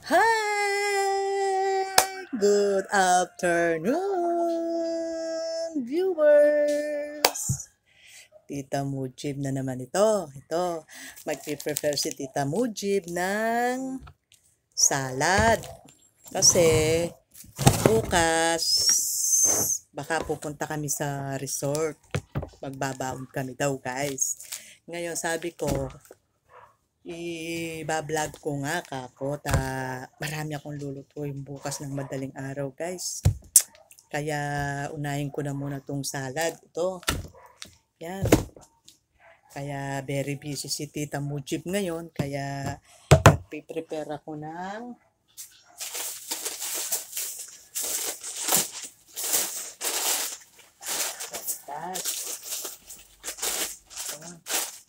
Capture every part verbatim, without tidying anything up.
Hi! Good afternoon, viewers! Tita Mujib na naman ito. Ito, magpiprepare si Tita Mujib ng salad. Kasi bukas, baka pupunta kami sa resort. Magbabaon kami daw, guys. Ngayon, sabi ko, i-vlog ko nga kako ta marami akong lulutuin bukas ng madaling araw, guys. Kaya unahin ko na muna tong salad. Ito. Yan. Kaya very busy si Tita Mujib ngayon. Kaya nagpiprepare ako ng pastas. Ayan.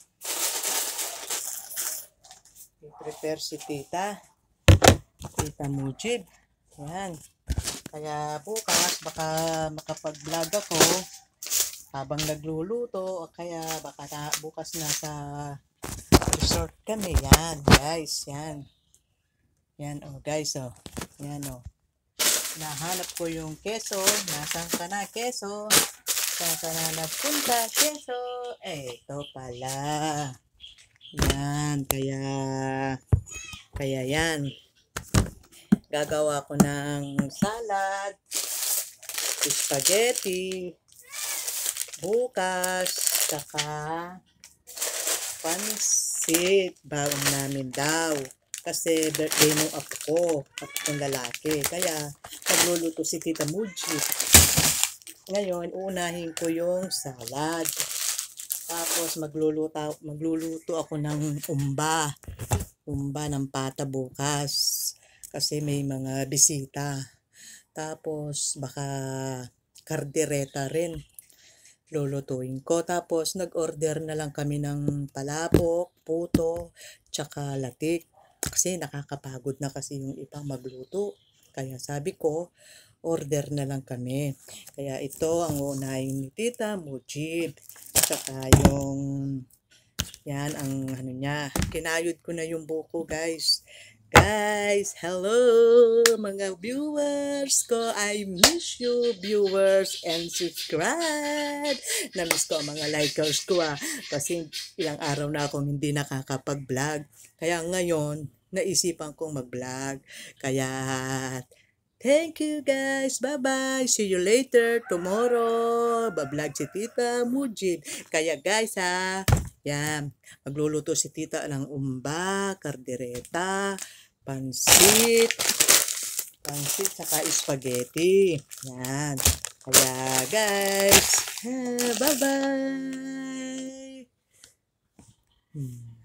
I-prepare si Tita. Tita Mujib. Yan. Kaya bukas baka makapag-vlog ako habang nagluluto o kaya baka na, bukas na sa resort kami. Yan, guys. Yan. Yan, oh, guys, oh. Yan, oh. Nahanap ko yung keso. Nasaan ka na, keso? Saan ka na nagpunta, keso? Eh, ito pala. Yan, kaya kaya yan. Gagawa ko ng salad, spaghetti, bukas, saka pansit, baon namin daw. Kasi birthday ng apo ko, apo kong lalaki. Kaya magluluto si Tita Mujib. Ngayon, uunahin ko yung salad. Tapos magluluto, magluluto ako ng umba. Umba ng pata bukas. Kasi may mga bisita. Tapos baka kardereta rin lulutuin ko. Tapos nag-order na lang kami ng palabok, puto, tsaka latik. Kasi nakakapagod na kasi yung ibang magluto. Kaya sabi ko, order na lang kami. Kaya ito ang unahin ni Tita Mujib. Tsaka yung yan ang ano niya. Kinayod ko na yung buko, guys. Guys, hello mga viewers ko. I miss you, viewers, and subscribe. Na-miss ko ang mga likers ko ah. Kasi ilang araw na akong hindi nakakapag-vlog. Kaya ngayon, naisipan kong mag-vlog. Kaya thank you, guys. Bye-bye. See you later tomorrow. Bablog si Tita Mujib. Kaya guys ha, yan. Magluluto si Tita ng umba, kardereta, pansit, pansit, saka spaghetti. Yan. Kaya guys, bye-bye. Hmm.